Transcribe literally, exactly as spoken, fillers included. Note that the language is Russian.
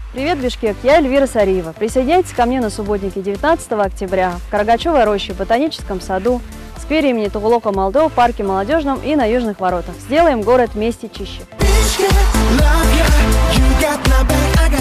Привет, Бишкек! Я Эльвира Сариева. Присоединяйтесь ко мне на субботнике девятнадцатого октября в Карагачевой роще, Ботаническом саду, сквере имени Тугулока Молдо, парке Молодежном и на Южных воротах. Сделаем город вместе чище.